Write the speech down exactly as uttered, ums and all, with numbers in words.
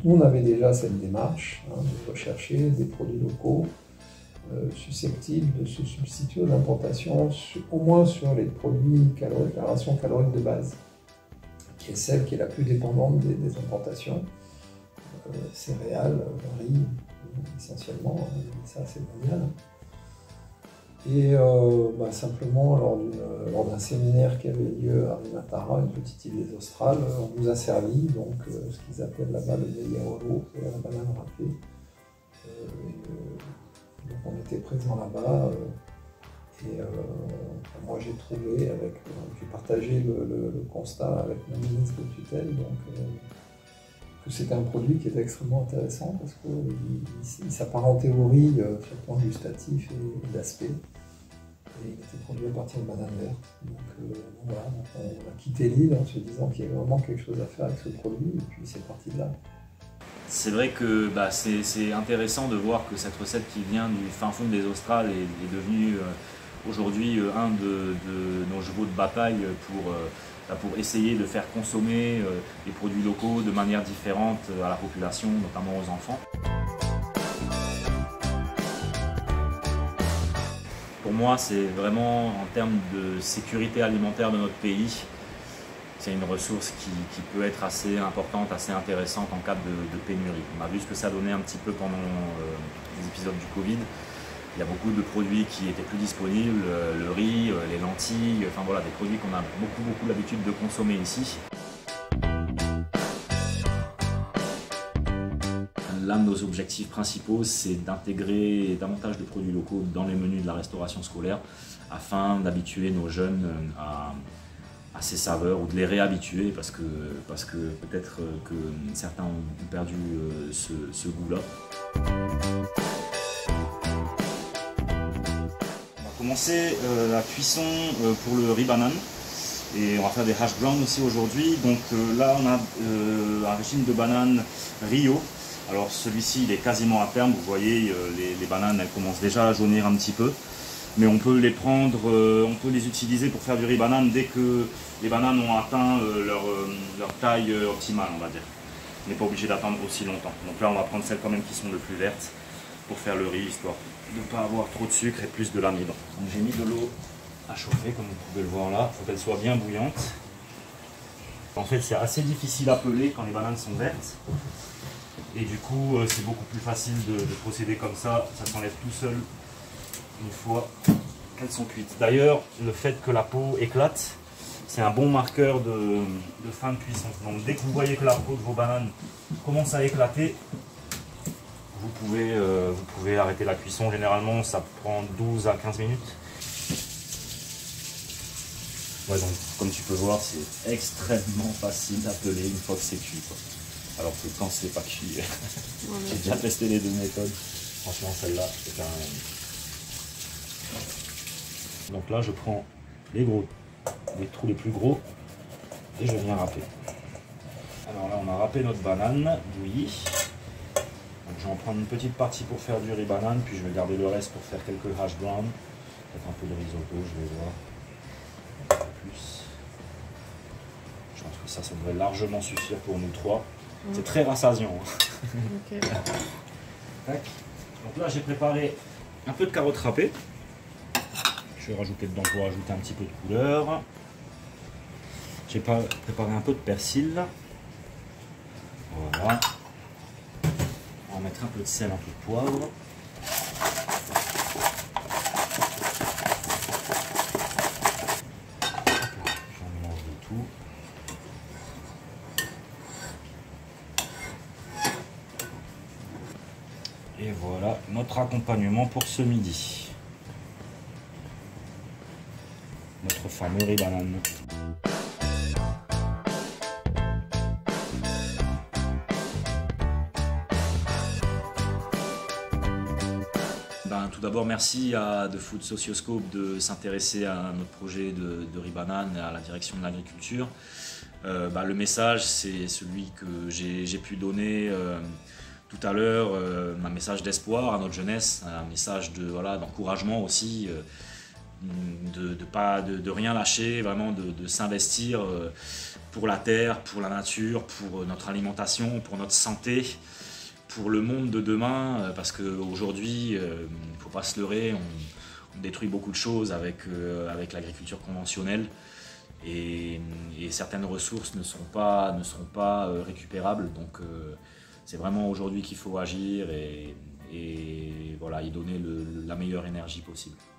nous, on avait déjà cette démarche hein, de rechercher des produits locaux euh, susceptibles de se substituer aux importations, au moins sur les produits caloriques, la ration calorique de base, qui est celle qui est la plus dépendante des, des importations. Euh, céréales, riz, essentiellement, hein, ça c'est mondial. Et euh, bah, simplement, lors, lors d'un séminaire qui avait lieu à Rimatara, une petite île des Australes, on nous a servi donc, euh, ce qu'ils appellent là-bas le Yaoro, c'est la banane râpée. Euh, et, euh, donc on était présents là-bas, euh, et euh, moi j'ai trouvé, avec, euh, j'ai partagé le, le, le constat avec mon ministre de tutelle, donc, euh, que c'était un produit qui était extrêmement intéressant parce qu'il il, s'apparentait au riz euh, sur le plan gustatif et, et d'aspect. Et il était produit à partir de banane verte. Donc, euh, donc voilà, donc on a quitté l'île en se disant qu'il y avait vraiment quelque chose à faire avec ce produit, et puis c'est parti de là. C'est vrai que bah, c'est intéressant de voir que cette recette qui vient du fin fond des Australes est, est devenue euh, aujourd'hui euh, un de, de nos chevaux de bataille pour, euh, pour essayer de faire consommer euh, les produits locaux de manière différente à la population, notamment aux enfants. Pour moi, c'est vraiment en termes de sécurité alimentaire de notre pays, c'est une ressource qui, qui peut être assez importante, assez intéressante en cas de, de pénurie. On a vu ce que ça donnait un petit peu pendant euh, les épisodes du Covid. Il y a beaucoup de produits qui étaient plus disponibles, euh, le riz, euh, les lentilles, enfin voilà, des produits qu'on a beaucoup beaucoup l'habitude de consommer ici. L'un de nos objectifs principaux, c'est d'intégrer davantage de produits locaux dans les menus de la restauration scolaire afin d'habituer nos jeunes à, à ces saveurs ou de les réhabituer parce que, parce que peut-être que certains ont perdu ce, ce goût-là. On va commencer euh, la cuisson euh, pour le riz banane. Et on va faire des hash browns aussi aujourd'hui. Donc euh, là, on a euh, un régime de bananes Rio. Alors celui-ci, il est quasiment à terme. Vous voyez, euh, les, les bananes, elles commencent déjà à jaunir un petit peu. Mais on peut les prendre, euh, on peut les utiliser pour faire du riz banane dès que les bananes ont atteint euh, leur, euh, leur taille euh, optimale, on va dire. On n'est pas obligé d'attendre aussi longtemps. Donc là, on va prendre celles quand même qui sont le plus vertes pour faire le riz, histoire de ne pas avoir trop de sucre et plus de l'amidon. Donc j'ai mis de l'eau à chauffer, comme vous pouvez le voir là. Il faut qu'elle soit bien bouillante. En fait, c'est assez difficile à peler quand les bananes sont vertes. Et du coup, c'est beaucoup plus facile de, de procéder comme ça. Ça s'enlève tout seul une fois qu'elles sont cuites. D'ailleurs, le fait que la peau éclate, c'est un bon marqueur de, de fin de cuisson. Donc dès que vous voyez que la peau de vos bananes commence à éclater, vous pouvez, euh, vous pouvez arrêter la cuisson. Généralement, ça prend douze à quinze minutes. Ouais, donc, comme tu peux voir, c'est extrêmement facile à peler une fois que c'est cuit, quoi. Alors que quand c'est pas cuit, j'ai déjà testé les deux méthodes. Franchement, celle-là, c'est un... Donc là, je prends les gros, les trous les plus gros, et je viens râper. Alors là, on a râpé notre banane bouillie. Donc je vais en prendre une petite partie pour faire du riz banane, puis je vais garder le reste pour faire quelques hash browns. Peut-être un peu de risotto, je vais voir. Un peu plus. Je pense que ça, ça devrait largement suffire pour nous trois. Mmh. C'est très rassasiant. Okay. Donc là, j'ai préparé un peu de carottes râpées. Je vais rajouter dedans pour ajouter un petit peu de couleur. J'ai préparé un peu de persil. Voilà. On va mettre un peu de sel, un peu de poivre. J'en mélange de tout. Et voilà notre accompagnement pour ce midi. Notre fameux riz banane. Ben, tout d'abord, merci à The Food Socioscope de s'intéresser à notre projet de, de riz banane et à la direction de l'agriculture. Euh, ben, le message, c'est celui que j'ai pu donner euh, tout à l'heure, euh, un message d'espoir à notre jeunesse, un message de, voilà, d'encouragement aussi. Euh, de, de, pas, de, de rien lâcher, vraiment de, de s'investir pour la terre, pour la nature, pour notre alimentation, pour notre santé, pour le monde de demain, parce qu'aujourd'hui, il ne faut pas se leurrer, on, on détruit beaucoup de choses avec, avec l'agriculture conventionnelle et, et certaines ressources ne sont pas, ne sont pas récupérables. Donc c'est vraiment aujourd'hui qu'il faut agir et, et voilà, y donner le, la meilleure énergie possible.